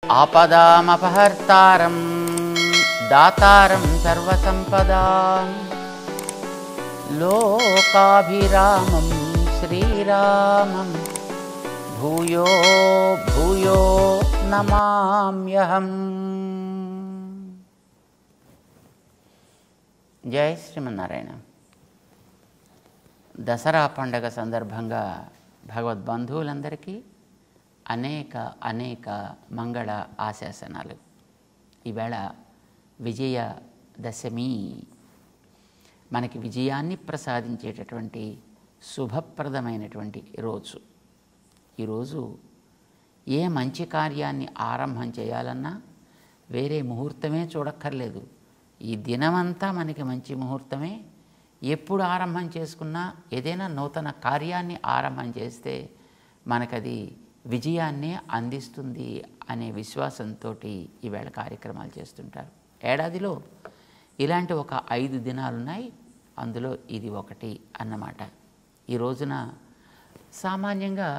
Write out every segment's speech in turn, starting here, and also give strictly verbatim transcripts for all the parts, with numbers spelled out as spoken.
ఆపదామపహర్తారం దాతారం సర్వసంపదాం లోకాభిరామం శ్రీరామం భూయో భూయో నమామ్యహం. జై శ్రీమన్నారాయణ. దసరా పండగ సందర్భంగా భగవద్బంధువులందరికీ అనేక అనేక మంగళ ఆశాసనాలు. ఈవేళ విజయదశమి, మనకి విజయాన్ని ప్రసాదించేటటువంటి శుభప్రదమైనటువంటి రోజు. ఈరోజు ఏ మంచి కార్యాన్ని ఆరంభం చేయాలన్నా వేరే ముహూర్తమే చూడక్కర్లేదు. ఈ దినమంతా మనకి మంచి ముహూర్తమే. ఎప్పుడు ఆరంభం చేసుకున్నా ఏదైనా నూతన కార్యాన్ని ఆరంభం చేస్తే మనకది విజయాన్నే అందిస్తుంది అనే విశ్వాసంతో ఈవేళ కార్యక్రమాలు చేస్తుంటారు. ఏడాదిలో ఇలాంటి ఒక ఐదు దినాలున్నాయి, అందులో ఇది ఒకటి అన్నమాట. ఈ రోజున సామాన్యంగా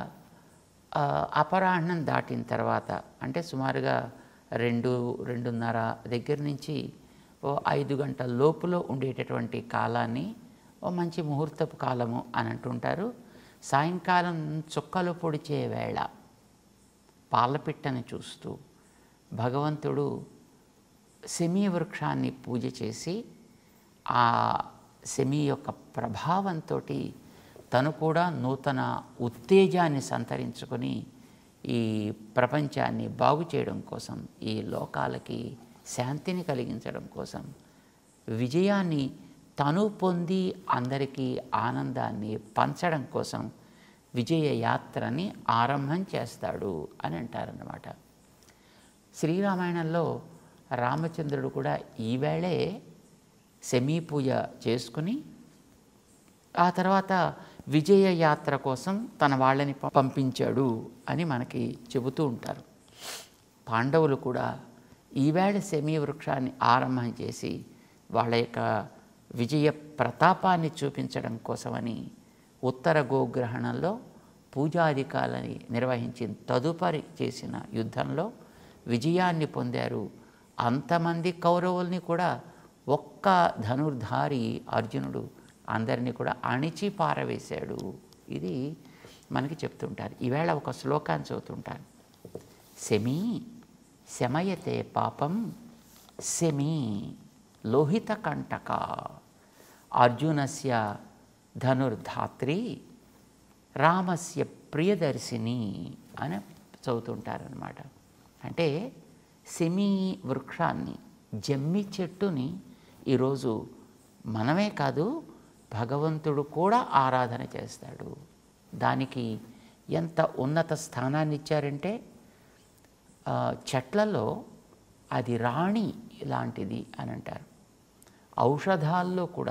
అపరాహ్నం దాటిన తర్వాత, అంటే సుమారుగా రెండు రెండున్నర దగ్గర నుంచి ఓ ఐదు గంటల లోపులో ఉండేటటువంటి కాలాన్ని ఓ మంచి ముహూర్తపు కాలము అని అంటుంటారు. సాయంకాలం చుక్కలు పొడిచే వేళ పాలపిట్టని చూస్తూ భగవంతుడు శమీ వృక్షాన్ని పూజ చేసి ఆ శమీ యొక్క ప్రభావంతో తను కూడా నూతన ఉత్తేజాన్ని సంతరించుకొని ఈ ప్రపంచాన్ని బాగు చేయడం కోసం, ఈ లోకాలకి శాంతిని కలిగించడం కోసం, విజయాన్ని తను పొంది అందరికీ ఆనందాన్ని పంచడం కోసం విజయ యాత్రని ఆరంభం చేస్తాడు అని అంటారన్నమాట. శ్రీరామాయణంలో రామచంద్రుడు కూడా ఈవేళే శమీ పూజ చేసుకుని ఆ తర్వాత విజయ యాత్ర కోసం తన వాళ్ళని పంపించాడు అని మనకి చెబుతూ ఉంటారు. పాండవులు కూడా ఈవేళ శమీ వృక్షాన్ని ఆరంభం చేసి వాళ్ళ యొక్క విజయ ప్రతాపాన్ని చూపించడం కోసమని ఉత్తర గోగ్రహణంలో పూజాధికాలని నిర్వహించిన తదుపరి చేసిన యుద్ధంలో విజయాన్ని పొందారు. అంతమంది కౌరవుల్ని కూడా ఒక్క ధనుర్ధారి అర్జునుడు అందరినీ కూడా అణిచి పారవేశాడు. ఇది మనకి చెప్తుంటారు. ఈవేళ ఒక శ్లోకాన్ని చదువుతుంటారు. శమీ శమయతే పాపం శమీ లోహిత కంటక అర్జునస్య ధనుర్ధాత్రి రామస్య ప్రియదర్శిని అని చదువుతుంటారనమాట. అంటే శమీ వృక్షాన్ని, జమ్మి చెట్టుని ఈరోజు మనమే కాదు భగవంతుడు కూడా ఆరాధన చేస్తాడు. దానికి ఎంత ఉన్నత స్థానాన్ని ఇచ్చారంటే చెట్లలో అది రాణి లాంటిది అని అంటారు. ఔషధాల్లో కూడా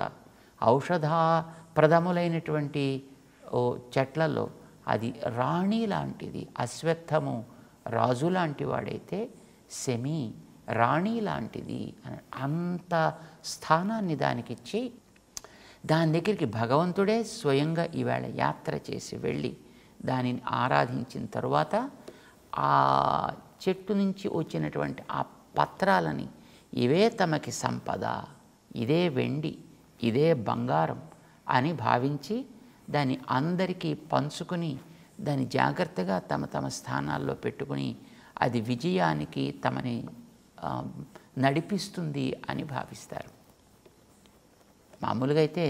ఔషధప్రదములైనటువంటి ఓ చెట్లలో అది రాణి లాంటిది. అశ్వత్థము రాజు లాంటి వాడైతే శమీ రాణి లాంటిది అని అంత స్థానాన్ని దానికిచ్చి దాని దగ్గరికి భగవంతుడే స్వయంగా ఈవేళ యాత్ర చేసి వెళ్ళి దానిని ఆరాధించిన తరువాత ఆ చెట్టు నుంచి వచ్చినటువంటి ఆ పత్రాలని ఇవే తమకి సంపద, ఇదే వెండి, ఇదే బంగారం అని భావించి దాన్ని అందరికీ పంచుకొని దాన్ని జాగ్రత్తగా తమ తమ స్థానాల్లో పెట్టుకుని అది విజయానికి తమని నడిపిస్తుంది అని భావిస్తారు. మామూలుగా అయితే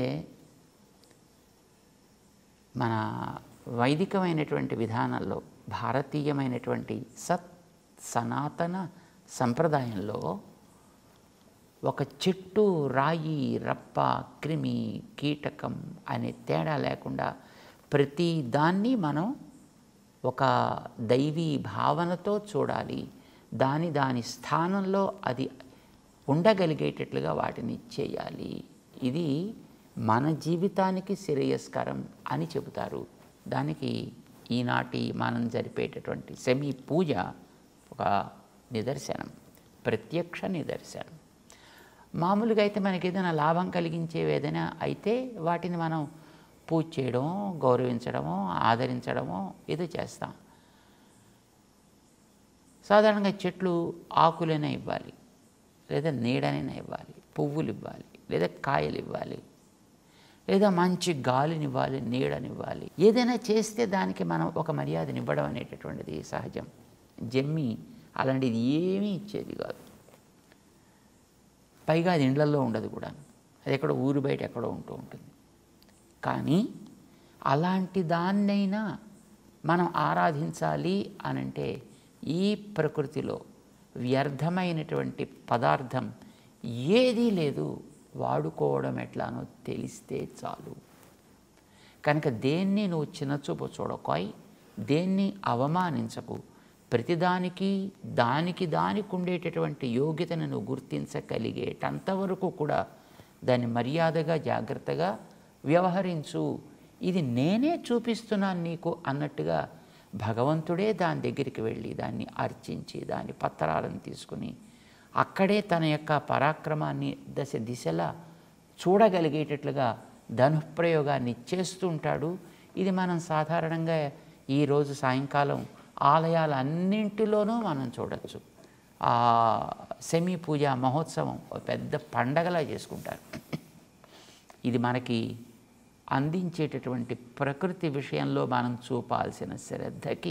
మన వైదికమైనటువంటి విధానంలో, భారతీయమైనటువంటి సత్ సనాతన సంప్రదాయంలో ఒక చెట్టు, రాయి, రప్ప, క్రిమి, కీటకం అనే తేడా లేకుండా ప్రతి దాన్ని మనం ఒక దైవీ భావనతో చూడాలి. దాని దాని స్థానంలో అది ఉండగలిగేటట్లుగా వాటిని చేయాలి. ఇది మన జీవితానికి శ్రేయస్కరం అని చెబుతారు. దానికి ఈనాటి మనం జరిపేటటువంటి శమీ పూజ ఒక నిదర్శనం, ప్రత్యక్ష నిదర్శనం. మామూలుగా అయితే మనకి ఏదైనా లాభం కలిగించేవి ఏదైనా అయితే వాటిని మనం పూజ చేయడమో, గౌరవించడమో, ఆదరించడమో ఏదో చేస్తాం. సాధారణంగా చెట్లు ఆకులైనా ఇవ్వాలి, లేదా నీడనైనా ఇవ్వాలి, పువ్వులు ఇవ్వాలి, లేదా కాయలు ఇవ్వాలి, లేదా మంచి గాలినివ్వాలి, నీడనివ్వాలి. ఏదైనా చేస్తే దానికి మనం ఒక మర్యాదను ఇవ్వడం అనేటటువంటిది సహజం. జమ్మి అలాంటిది ఏమీ ఇచ్చేది కాదు. పైగా అది ఇండ్లల్లో ఉండదు కూడా, అది ఎక్కడో ఊరు బయట ఎక్కడో ఉంటూ ఉంటుంది. కానీ అలాంటి దాన్నైనా మనం ఆరాధించాలి అనంటే ఈ ప్రకృతిలో వ్యర్థమైనటువంటి పదార్థం ఏదీ లేదు, వాడుకోవడం ఎట్లానో తెలిస్తే చాలు. కనుక దేన్ని నువ్వు చిన్నచూపు చూడకోయ్, దేన్ని అవమానించకు. ప్రతిదానికి దానికి దానికి ఉండేటటువంటి యోగ్యతను నువ్వు గుర్తించగలిగేటంతవరకు కూడా దాన్ని మర్యాదగా జాగ్రత్తగా వ్యవహరించు. ఇది నేనే చూపిస్తున్నాను నీకు అన్నట్టుగా భగవంతుడే దాని దగ్గరికి వెళ్ళి దాన్ని అర్చించి దాని పత్రాలను తీసుకుని అక్కడే తన యొక్క పరాక్రమాన్ని దశ దిశలా చూడగలిగేటట్లుగా ధనుప్రయోగాన్ని చేస్తుంటాడు. ఇది మనం సాధారణంగా ఈరోజు సాయంకాలం ఆలయాలన్నింటిలోనూ మనం చూడవచ్చు. ఆ సెమీ పూజ మహోత్సవం పెద్ద పండగలా చేసుకుంటారు. ఇది మనకి అందించేటటువంటి ప్రకృతి విషయంలో మనం చూపాల్సిన శ్రద్ధకి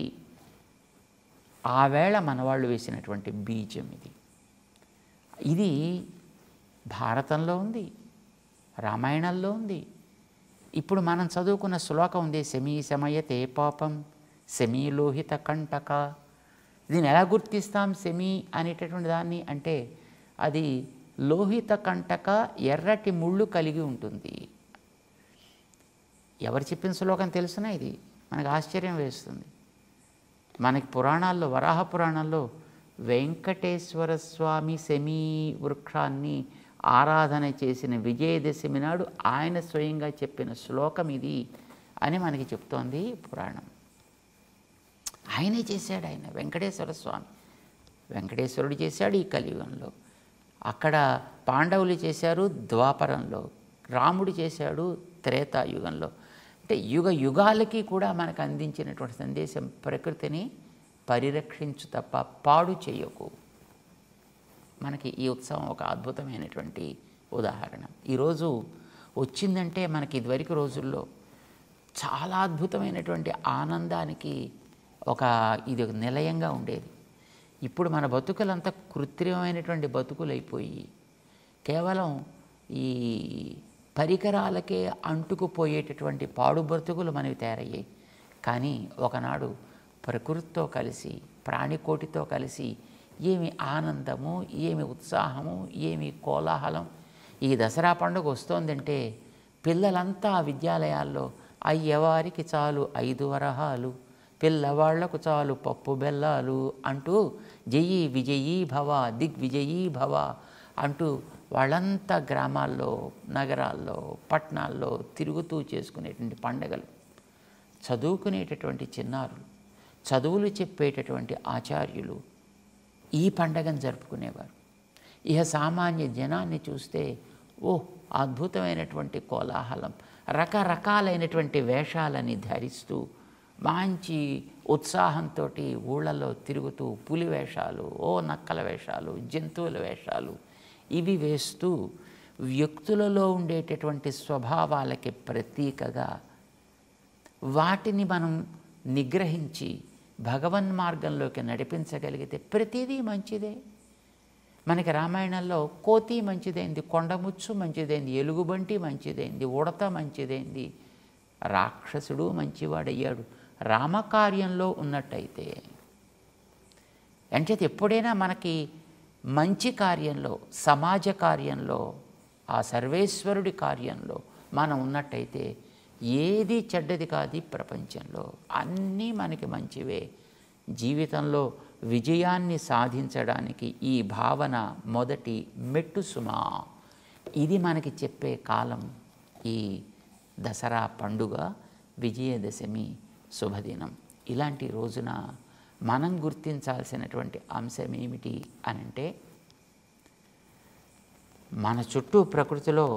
ఆవేళ మనవాళ్ళు వేసినటువంటి బీజం ఇది. ఇది భారతంలో ఉంది, రామాయణంలో ఉంది. ఇప్పుడు మనం చదువుకున్న శ్లోకం ఉంది, శమీ శమయతే పాపం శమీలోహిత కంటక. దీన్ని ఎలా గుర్తిస్తాం శమీ అనేటటువంటి దాన్ని అంటే అది లోహిత కంటక, ఎర్రటి ముళ్ళు కలిగి ఉంటుంది. ఎవరు చెప్పిన శ్లోకం తెలుసునా? ఇది మనకు ఆశ్చర్యం వేస్తుంది. మనకి పురాణాల్లో, వరాహ పురాణాల్లో వెంకటేశ్వర స్వామి శమీ వృక్షాన్ని ఆరాధన చేసిన విజయదశమి నాడు ఆయన స్వయంగా చెప్పిన శ్లోకం ఇది అని మనకి చెప్తోంది పురాణం. ఆయనే చేశాడు, ఆయన వెంకటేశ్వర స్వామి. వెంకటేశ్వరుడు చేశాడు ఈ కలియుగంలో, అక్కడ పాండవులు చేశారు ద్వాపరంలో, రాముడు చేశాడు త్రేతాయుగంలో. అంటే యుగ యుగాలకి కూడా మనకు అందించినటువంటి సందేశం ప్రకృతిని పరిరక్షించు తప్ప పాడు చేయకు. మనకి ఈ ఉత్సవం ఒక అద్భుతమైనటువంటి ఉదాహరణ. ఈరోజు వచ్చిందంటే మనకి ఇదివరకు రోజుల్లో చాలా అద్భుతమైనటువంటి ఆనందానికి ఒక ఇది ఒక నిలయంగా ఉండేది. ఇప్పుడు మన బతుకులంతా కృత్రిమమైనటువంటి బతుకులు అయిపోయి కేవలం ఈ పరికరాలకే అంటుకుపోయేటటువంటి పాడు బ్రతుకులు మనవి తయారయ్యాయి. కానీ ఒకనాడు ప్రకృతితో కలిసి ప్రాణికోటితో కలిసి ఏమి ఆనందము, ఏమి ఉత్సాహము, ఏమి కోలాహలం. ఈ దసరా పండుగ వస్తోందంటే పిల్లలంతా విద్యాలయాల్లో అయ్యవారికి చాలు ఐదు వరహాలు, పిల్లవాళ్లకు చాలు పప్పు బెల్లాలు అంటూ జయీ విజయీ భవ దిగ్విజయీ భవ అంటూ వాళ్ళంతా గ్రామాల్లో, నగరాల్లో, పట్టణాల్లో తిరుగుతూ చేసుకునేటువంటి పండుగలు. చదువుకునేటటువంటి చిన్నారులు, చదువులు చెప్పేటటువంటి ఆచార్యులు ఈ పండగను జరుపుకునేవారు. ఇహ సామాన్య జనాన్ని చూస్తే ఓ అద్భుతమైనటువంటి కోలాహలం, రకరకాలైనటువంటి వేషాలని ధరిస్తూ మంచి ఉత్సాహంతో ఊళ్ళలో తిరుగుతూ పులి వేషాలు, ఓ నక్కల వేషాలు, జంతువుల వేషాలు ఇవి వేస్తూ వ్యక్తులలో ఉండేటటువంటి స్వభావాలకి ప్రతీకగా వాటిని మనం నిగ్రహించి భగవన్ మార్గంలోకి నడిపించగలిగితే ప్రతిదీ మంచిదే. మనకి రామాయణంలో కోతి మంచిదైంది, కొండముచ్చు మంచిదైంది, ఎలుగుబంటి మంచిదైంది, ఉడత మంచిదైంది, రాక్షసుడు మంచివాడయ్యాడు. రామకార్యంలో ఉన్నట్టయితే అంటే ఎప్పుడైనా మనకి మంచి కార్యంలో, సమాజ కార్యంలో, ఆ సర్వేశ్వరుడి కార్యంలో మనం ఉన్నట్టయితే ఏది చెడ్డది కాదు ప్రపంచంలో, అన్నీ మనకి మంచివే. జీవితంలో విజయాన్ని సాధించడానికి ఈ భావన మొదటి మెట్టు సుమా. ఇది మనకి చెప్పే కాలం ఈ దసరా పండుగ, విజయదశమి శుభదినం. ఇలాంటి రోజున మనం గుర్తించాల్సినటువంటి అంశం ఏమిటి అనంటే మన చుట్టూ ప్రకృతిలో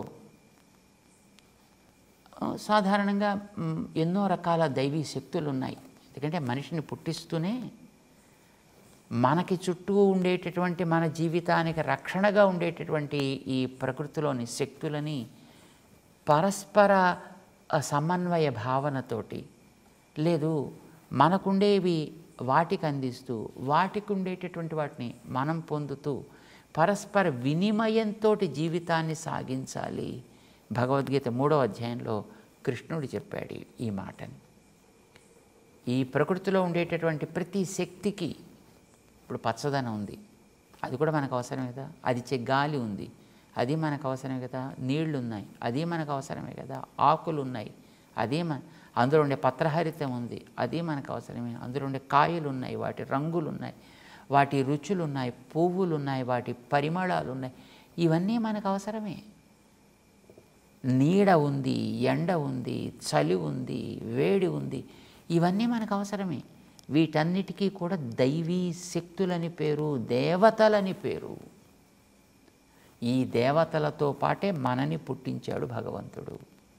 సాధారణంగా ఎన్నో రకాల దైవీ శక్తులు ఉన్నాయి. ఎందుకంటే మనిషిని పుట్టిస్తూనే మనకి చుట్టూ ఉండేటటువంటి మన జీవితానికి రక్షణగా ఉండేటటువంటి ఈ ప్రకృతిలోని శక్తులని పరస్పర సమన్వయ భావనతోటి, లేదు మనకుండేవి వాటికి అందిస్తూ, వాటికి ఉండేటటువంటి వాటిని మనం పొందుతూ పరస్పర వినిమయంతో జీవితాన్ని సాగించాలి. భగవద్గీత మూడవ అధ్యాయంలో కృష్ణుడు చెప్పాడు ఈ మాటని. ఈ ప్రకృతిలో ఉండేటటువంటి ప్రతి శక్తికి, ఇప్పుడు పచ్చదనం ఉంది, అది కూడా మనకు అవసరమే కదా. అది ఇచ్చే గాలి ఉంది, అది మనకు అవసరమే కదా. నీళ్లు ఉన్నాయి, అది మనకు అవసరమే కదా. ఆకులు ఉన్నాయి, అదే మన అందులో ఉండే పత్రహరితం ఉంది, అది మనకు అవసరమే. అందులో ఉండే కాయలు ఉన్నాయి, వాటి రంగులు ఉన్నాయి, వాటి రుచులు ఉన్నాయి, పువ్వులు ఉన్నాయి, వాటి పరిమళాలు ఉన్నాయి, ఇవన్నీ మనకు అవసరమే. నీడ ఉంది, ఎండ ఉంది, చలి ఉంది, వేడి ఉంది, ఇవన్నీ మనకు అవసరమే. వీటన్నిటికీ కూడా దైవీ శక్తులని పేరు, దేవతలని పేరు. ఈ దేవతలతో పాటే మనని పుట్టించాడు భగవంతుడు.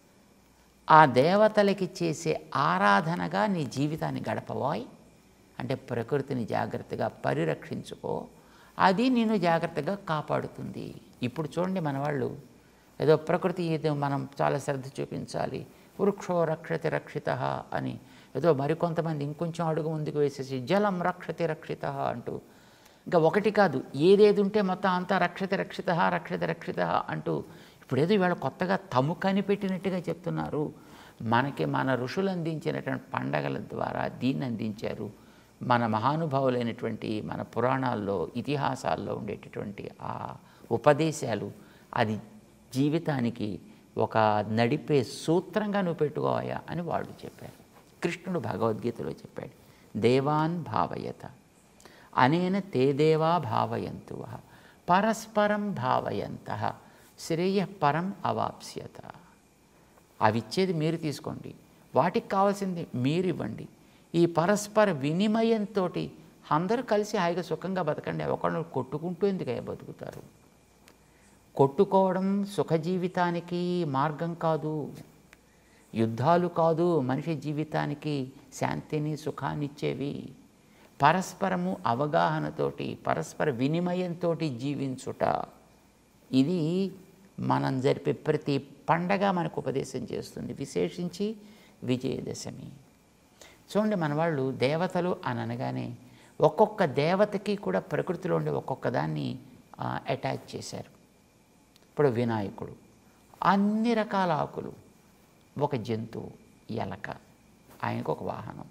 ఆ దేవతలకి చేసే ఆరాధనగా నీ జీవితాన్ని గడపవాయ్. అంటే ప్రకృతిని జాగ్రత్తగా పరిరక్షించుకో, అది నిన్ను జాగ్రత్తగా కాపాడుతుంది. ఇప్పుడు చూడండి, మన వాళ్ళు ఏదో ప్రకృతి ఏదో మనం చాలా శ్రద్ధ చూపించాలి, వృక్షో రక్షతి రక్షిత అని, ఏదో మరికొంతమంది ఇంకొంచెం అడుగు ముందుకు వేసేసి జలం రక్షతి రక్షిత అంటూ, ఇంకా ఒకటి కాదు ఏదేది ఉంటే మొత్తం అంతా రక్షతి రక్షిత రక్షతి రక్షిత అంటూ ఇప్పుడేదో ఇవాళ కొత్తగా తము కనిపెట్టినట్టుగా చెప్తున్నారు. మనకి మన ఋషులు అందించినటువంటి పండగల ద్వారా దీన్ని అందించారు. మన మహానుభావులైనటువంటి మన పురాణాల్లో, ఇతిహాసాల్లో ఉండేటటువంటి ఆ ఉపదేశాలు, అది జీవితానికి ఒక నడిపే సూత్రంగా నువ్వు పెట్టుకోవాయా అని వాళ్ళు చెప్పారు. కృష్ణుడు భగవద్గీతలో చెప్పాడు, దేవాన్ భావయత అనేన తే దేవా భావయంతు పరస్పరం భావయంత శ్రేయ పరం అవాప్స్యత. అవి ఇచ్చేది మీరు తీసుకోండి, వాటికి కావాల్సింది మీరు ఇవ్వండి. ఈ పరస్పర వినిమయంతో అందరూ కలిసి హాయిగా సుఖంగా బతకండి. ఒకళ్ళు కొట్టుకుంటూ ఎందుకయ్యా బతుకుతారు? కొట్టుకోవడం సుఖ జీవితానికి మార్గం కాదు, యుద్ధాలు కాదు మనిషి జీవితానికి శాంతిని సుఖాన్ని ఇచ్చేవి. పరస్పరము అవగాహనతోటి, పరస్పర వినిమయంతో జీవించుట, ఇది మనం జరిపే ప్రతి పండగ మనకు ఉపదేశం చేస్తుంది. విశేషించి విజయదశమి. చూడండి, మన వాళ్ళు దేవతలు అని అనగానే ఒక్కొక్క దేవతకి కూడా ప్రకృతిలో ఉండే ఒక్కొక్క దాన్ని అటాచ్ చేశారు. ఇప్పుడు వినాయకుడు, అన్ని రకాల ఆకులు, ఒక జంతువు ఎలక, ఆయనకు ఒక వాహనం.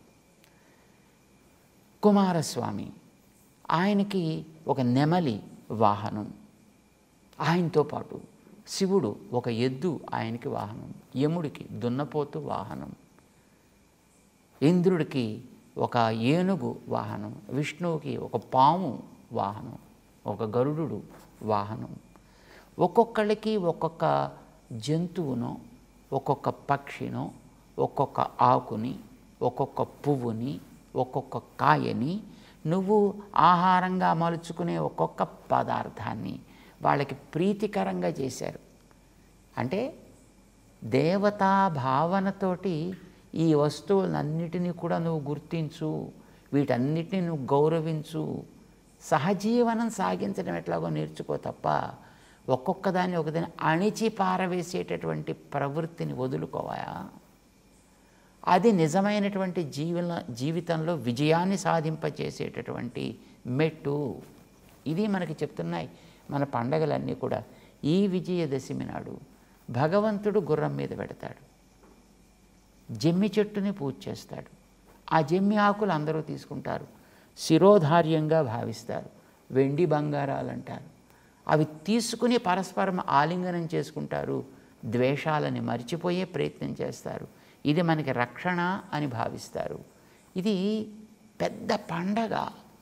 కుమారస్వామి, ఆయనకి ఒక నెమలి వాహనం. ఆయనతో పాటు శివుడు ఒక ఎద్దు, ఆయనకి వాహనం. యముడికి దున్నపోతు వాహనం. ఇంద్రుడికి ఒక ఏనుగు వాహనం. విష్ణువుకి ఒక పాము వాహనం, ఒక గరుడు వాహనం. ఒక్కొక్కళ్ళకి ఒక్కొక్క జంతువునో, ఒక్కొక్క పక్షినో, ఒక్కొక్క ఆకుని, ఒక్కొక్క పువ్వుని, ఒక్కొక్క కాయని, నువ్వు ఆహారంగా మలుచుకునే ఒక్కొక్క పదార్థాన్ని వాళ్ళకి ప్రీతికరంగా చేశారు. అంటే దేవతా భావనతోటి ఈ వస్తువులన్నిటినీ కూడా నువ్వు గుర్తించు, వీటన్నిటిని నువ్వు గౌరవించు, సహజీవనం సాగించడం ఎట్లాగో నేర్చుకో తప్ప ఒక్కొక్క దాన్ని ఒకదాన్ని అణిచి పారవేసేటటువంటి ప్రవృత్తిని వదులుకోవాయా. అది నిజమైనటువంటి జీవన జీవితంలో విజయాన్ని సాధింపచేసేటటువంటి మెట్టు. ఇది మనకి చెప్తున్నాయి మన పండగలన్నీ కూడా. ఈ విజయదశమి నాడు భగవంతుడు గుర్రం మీద పెడతాడు, జమ్మి చెట్టుని పూజ చేస్తాడు. ఆ జమ్మి ఆకులు అందరూ తీసుకుంటారు, శిరోధార్యంగా భావిస్తారు, వెండి బంగారాలు అంటారు. అవి తీసుకుని పరస్పరం ఆలింగనం చేసుకుంటారు, ద్వేషాలని మర్చిపోయే ప్రయత్నం చేస్తారు. ఇది మనకి రక్షణ అని భావిస్తారు. ఇది పెద్ద పండగ.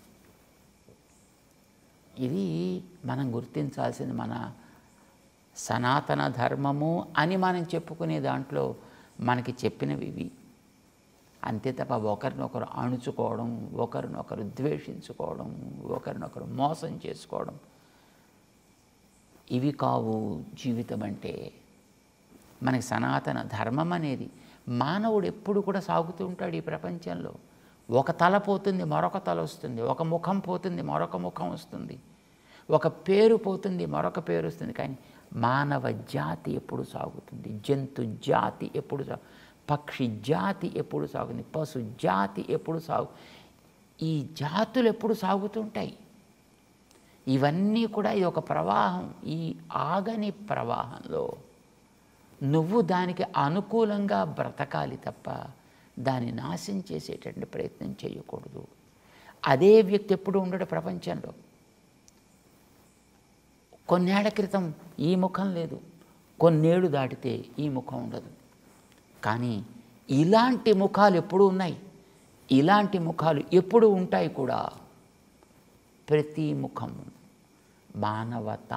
ఇది మనం గుర్తించాల్సింది. మన సనాతన ధర్మము అని మనం చెప్పుకునే దాంట్లో మనకి చెప్పినవి ఇవి. అంతే తప్ప ఒకరినొకరు అణుచుకోవడం, ఒకరినొకరు ద్వేషించుకోవడం, ఒకరినొకరు మోసం చేసుకోవడం, ఇవి కావు జీవితం అంటే. మనకి సనాతన ధర్మం అనేది, మానవుడు ఎప్పుడు కూడా సాగుతూ ఉంటాడు ఈ ప్రపంచంలో. ఒక తల పోతుంది, మరొక తల వస్తుంది. ఒక ముఖం పోతుంది, మరొక ముఖం వస్తుంది. ఒక పేరు పోతుంది, మరొక పేరు వస్తుంది. కానీ మానవ జాతి ఎప్పుడు సాగుతుంది, జంతు జాతి ఎప్పుడు సాగు, పక్షి జాతి ఎప్పుడు సాగుతుంది, పశు జాతి ఎప్పుడు సాగు, ఈ జాతులు ఎప్పుడు సాగుతుంటాయి. ఇవన్నీ కూడా ఇది ఒక ప్రవాహం. ఈ ఆగని ప్రవాహంలో నువ్వు దానికి అనుకూలంగా బ్రతకాలి తప్ప దాన్ని నాశనం చేసేటటువంటి ప్రయత్నం చేయకూడదు. అదే వ్యక్తి ఎప్పుడు ఉండడు ప్రపంచంలో. కొన్నేళ్ల క్రితం ఈ ముఖం లేదు, కొన్నేళ్ళు దాటితే ఈ ముఖం ఉండదు. కానీ ఇలాంటి ముఖాలు ఎప్పుడు ఉన్నాయి, ఇలాంటి ముఖాలు ఎప్పుడు ఉంటాయి కూడా. ప్రతి ముఖం మానవత,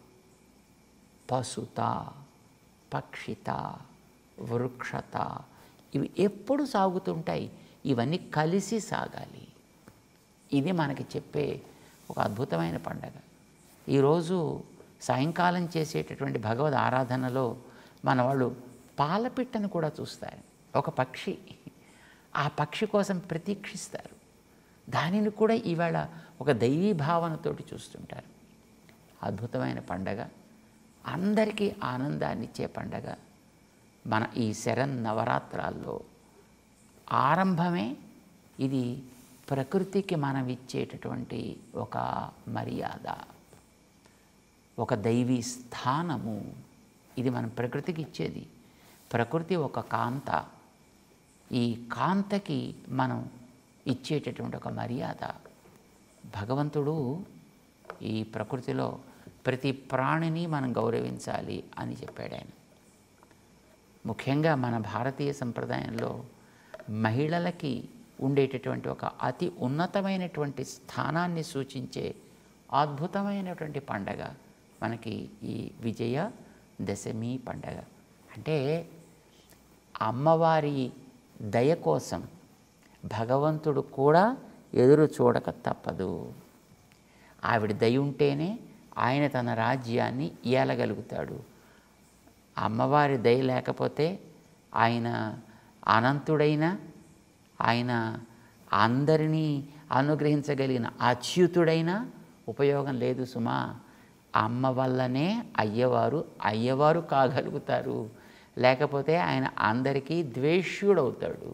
పశుత, పక్షిత, వృక్షత ఇవి ఎప్పుడు సాగుతుంటాయి. ఇవన్నీ కలిసి సాగాలి. ఇది మనకి చెప్పే ఒక అద్భుతమైన పండగ. ఈరోజు సాయంకాలం చేసేటటువంటి భగవద్ ఆరాధనలో మన వాళ్ళు పాలపిట్టను కూడా చూస్తారు. ఒక పక్షి, ఆ పక్షి కోసం ప్రతీక్షిస్తారు. దానిని కూడా ఈవేళ ఒక దైవీ భావనతోటి చూస్తుంటారు. అద్భుతమైన పండగ, అందరికీ ఆనందాన్ని ఇచ్చే పండగ. మన ఈ శరన్ నవరాత్రాల్లో ఆరంభమే ఇది. ప్రకృతికి మనం ఇచ్చేటటువంటి ఒక మర్యాద, ఒక దైవీ స్థానము. ఇది మనం ప్రకృతికి ఇచ్చేది. ప్రకృతి ఒక కాంత. ఈ కాంతకి మనం ఇచ్చేటటువంటి ఒక మర్యాద. భగవంతుడు ఈ ప్రకృతిలో ప్రతి ప్రాణిని మనం గౌరవించాలి అని చెప్పాడు ఆయన. ముఖ్యంగా మన భారతీయ సంప్రదాయంలో మహిళలకి ఉండేటటువంటి ఒక అతి ఉన్నతమైనటువంటి స్థానాన్ని సూచించే అద్భుతమైనటువంటి పండగ మనకి ఈ విజయ దశమి పండగ. అంటే అమ్మవారి దయ కోసం భగవంతుడు కూడా ఎదురు చూడక తప్పదు. ఆవిడ దయ ఉంటేనే ఆయన తన రాజ్యాన్ని ఏలగలుగుతాడు. అమ్మవారి దయ లేకపోతే ఆయన అనంతుడైన, ఆయన అందరినీ అనుగ్రహించగలిగిన అచ్యుతుడైన ఉపయోగం లేదు సుమా. అమ్మ వల్లనే అయ్యవారు అయ్యవారు కాగలుగుతారు. లేకపోతే ఆయన అందరికీ ద్వేష్యుడవుతాడు.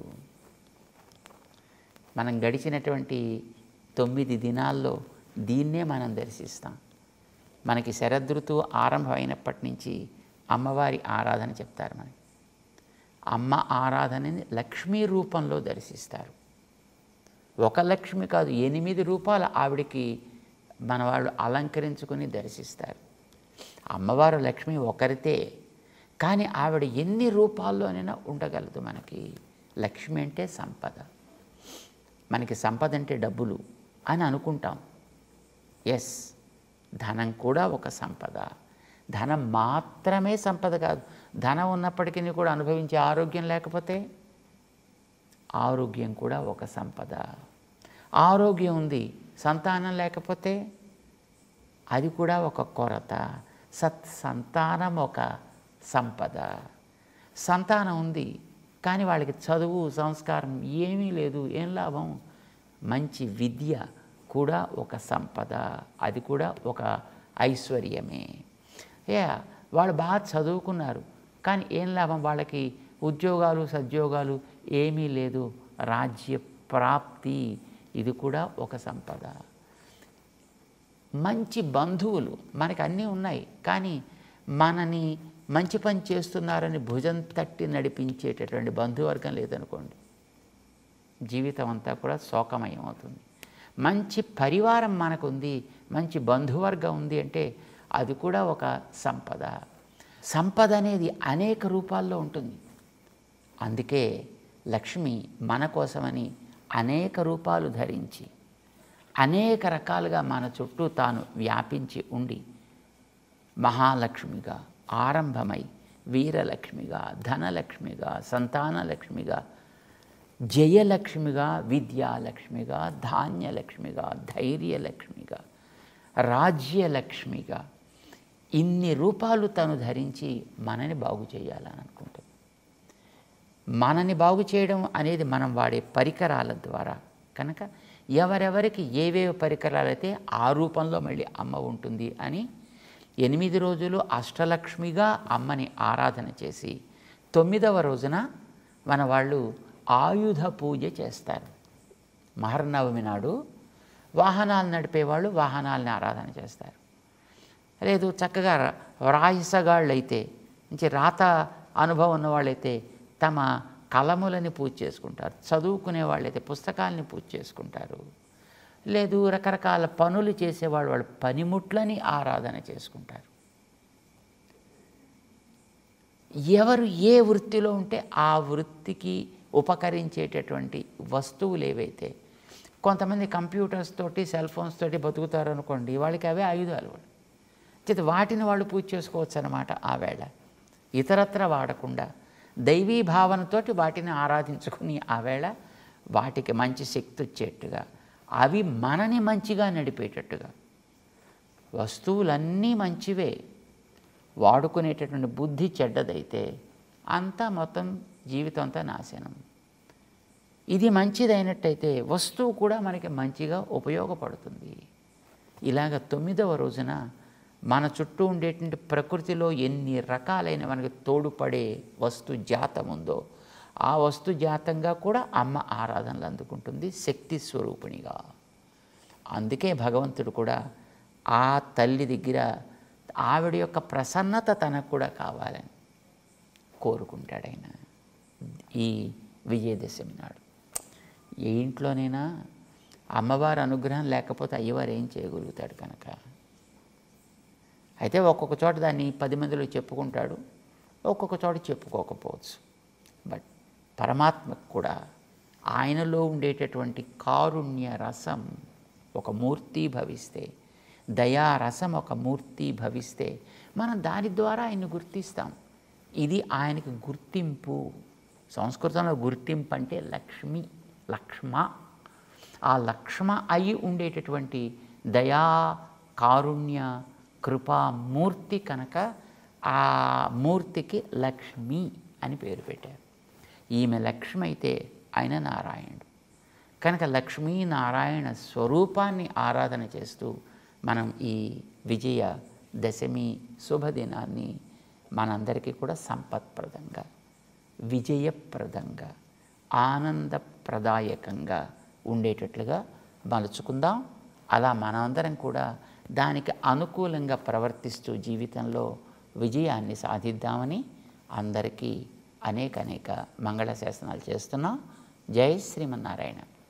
మనం గడిచినటువంటి తొమ్మిది దినాల్లో దీన్నే మనం దర్శిస్తాం. మనకి శరదృతువు ఆరంభమైనప్పటి నుంచి అమ్మవారి ఆరాధన చెప్తారు. మనకి అమ్మ ఆరాధనని లక్ష్మీ రూపంలో దర్శిస్తారు. ఒక లక్ష్మి కాదు, ఎనిమిది రూపాలు ఆవిడికి మన వాళ్ళు అలంకరించుకొని దర్శిస్తారు. అమ్మవారు లక్ష్మి ఒకరితే, కానీ ఆవిడ ఎన్ని రూపాల్లోనైనా ఉండగలదు. మనకి లక్ష్మి అంటే సంపద. మనకి సంపద అంటే డబ్బులు అని అనుకుంటాం. ఎస్, ధనం కూడా ఒక సంపద. ధనం మాత్రమే సంపద కాదు. ధనం ఉన్నప్పటికీ కూడా అనుభవించే ఆరోగ్యం లేకపోతే ఆరోగ్యం కూడా ఒక సంపద. ఆరోగ్యం ఉంది, సంతానం లేకపోతే అది కూడా ఒక కొరత. సత్ సంతానం ఒక సంపద. సంతానం ఉంది కానీ వాళ్ళకి చదువు సంస్కారం ఏమీ లేదు, ఏం లాభం? మంచి విద్య కూడా ఒక సంపద, అది కూడా ఒక ఐశ్వర్యమే. ఏ వాళ్ళు బాగా చదువుకున్నారు కానీ ఏం లాభం? వాళ్ళకి ఉద్యోగాలు సద్యోగాలు ఏమీ లేదు. రాజ్య ప్రాప్తి, ఇది కూడా ఒక సంపద. మంచి బంధువులు మనకి అన్నీ ఉన్నాయి కానీ మనని మంచి పని చేస్తున్నారని భుజం తట్టి నడిపించేటటువంటి బంధువర్గం లేదనుకోండి, జీవితం అంతా కూడా శోకమయం అవుతుంది. మంచి పరివారం మనకుంది, మంచి బంధువర్గం ఉంది అంటే అది కూడా ఒక సంపద. సంపద అనేది అనేక రూపాల్లో ఉంటుంది. అందుకే లక్ష్మి మన కోసమని అనేక రూపాలు ధరించి అనేక రకాలుగా మన చుట్టూ తాను వ్యాపించి ఉండి మహాలక్ష్మిగా ఆరంభమై వీరలక్ష్మిగా, ధనలక్ష్మిగా, సంతానలక్ష్మిగా, జయలక్ష్మిగా, విద్యాలక్ష్మిగా, ధాన్యలక్ష్మిగా, ధైర్యలక్ష్మిగా, రాజ్యలక్ష్మిగా ఇన్ని రూపాలు తను ధరించి మనని బాగు చేయాలని అనుకుంటుంది. మనని బాగు చేయడం అనేది మనం వాడే పరికరాల ద్వారా కనుక ఎవరెవరికి ఏవేవి పరికరాలు అయితే ఆ రూపంలో మళ్ళీ అమ్మ ఉంటుంది అని ఎనిమిది రోజులు అష్టలక్ష్మిగా అమ్మని ఆరాధన చేసి తొమ్మిదవ రోజున మన వాళ్ళు ఆయుధ పూజ చేస్తారు. మహర్నవమి నాడు వాహనాలు నడిపేవాళ్ళు వాహనాలని ఆరాధన చేస్తారు. లేదు చక్కగా వ్రాయిసగాళ్ళు అయితే మంచి రాత అనుభవం ఉన్నవాళ్ళైతే తమ కలములని పూజ చేసుకుంటారు. చదువుకునే వాళ్ళైతే పుస్తకాలని పూజ చేసుకుంటారు. లేదు రకరకాల పనులు చేసేవాళ్ళు వాళ్ళు పనిముట్లని ఆరాధన చేసుకుంటారు. ఎవరు ఏ వృత్తిలో ఉంటే ఆ వృత్తికి ఉపకరించేటటువంటి వస్తువులు ఏవైతే, కొంతమంది కంప్యూటర్స్ తోటి సెల్ ఫోన్స్ తోటి బతుకుతారు అనుకోండి, వాళ్ళకి అవే ఆయుధాలు. వాళ్ళు చేతి వాటిని వాళ్ళు పూజ చేసుకోవచ్చు అన్నమాట. ఆ వేళ ఇతరత్ర వాడకుండా దైవీ భావనతోటి వాటిని ఆరాధించుకుని ఆ వేళ వాటికి మంచి శక్తి వచ్చేట్టుగా, అవి మనని మంచిగా నడిపేటట్టుగా. వస్తువులన్నీ మంచివే, వాడుకునేటటువంటి బుద్ధి చెడ్డదైతే అంతా మొత్తం జీవితం అంతా నాశనం. ఇది మంచిదైనట్టయితే వస్తువు కూడా మనకి మంచిగా ఉపయోగపడుతుంది. ఇలాగ తొమ్మిదవ రోజున మన చుట్టూ ఉండేటువంటి ప్రకృతిలో ఎన్ని రకాలైన మనకి తోడుపడే వస్తు జాతం ఉందో ఆ వస్తు జాతంగా కూడా అమ్మ ఆరాధనలు అందుకుంటుంది శక్తి స్వరూపిణిగా. అందుకే భగవంతుడు కూడా ఆ తల్లి దగ్గర ఆవిడ యొక్క ప్రసన్నత తనకు కూడా కావాలని కోరుకుంటాడు ఆయన ఈ విజయదశమి నాడు. ఏ ఇంట్లోనైనా అమ్మవారి అనుగ్రహం లేకపోతే అయ్యవారు ఏం చేయగలుగుతాడు కనుక. అయితే ఒక్కొక్క చోట దాన్ని పది మందిలో చెప్పుకుంటాడు, ఒక్కొక్క చోట చెప్పుకోకపోవచ్చు. బట్ పరమాత్మకు కూడా ఆయనలో ఉండేటటువంటి కారుణ్య రసం ఒక మూర్తి భవిస్తే, దయారసం ఒక మూర్తి భవిస్తే మనం దాని ద్వారా ఆయన్ని గుర్తిస్తాం. ఇది ఆయనకి గుర్తింపు. సంస్కృతంలో గుర్తింపు అంటే లక్ష్మి, లక్ష్మ. ఆ లక్ష్మ అయి ఉండేటటువంటి దయా కారుణ్య కృపామూర్తి కనుక ఆ మూర్తికి లక్ష్మి అని పేరు పెట్టారు. ఈమె లక్ష్మి అయితే ఆయన నారాయణుడు కనుక లక్ష్మీ నారాయణ స్వరూపాన్ని ఆరాధన చేస్తూ మనం ఈ విజయ దశమి శుభదినాన్ని మనందరికీ కూడా సంపత్ప్రదంగా, విజయప్రదంగా, ఆనందప్రదాయకంగా ఉండేటట్లుగా మలుచుకుందాం. అలా మనందరం కూడా దానికి అనుకూలంగా ప్రవర్తిస్తూ జీవితంలో విజయాన్ని సాధిద్దామని అందరికీ అనేక అనేక మంగళ శాసనాలు చేస్తున్నాం. జై శ్రీమన్నారాయణ.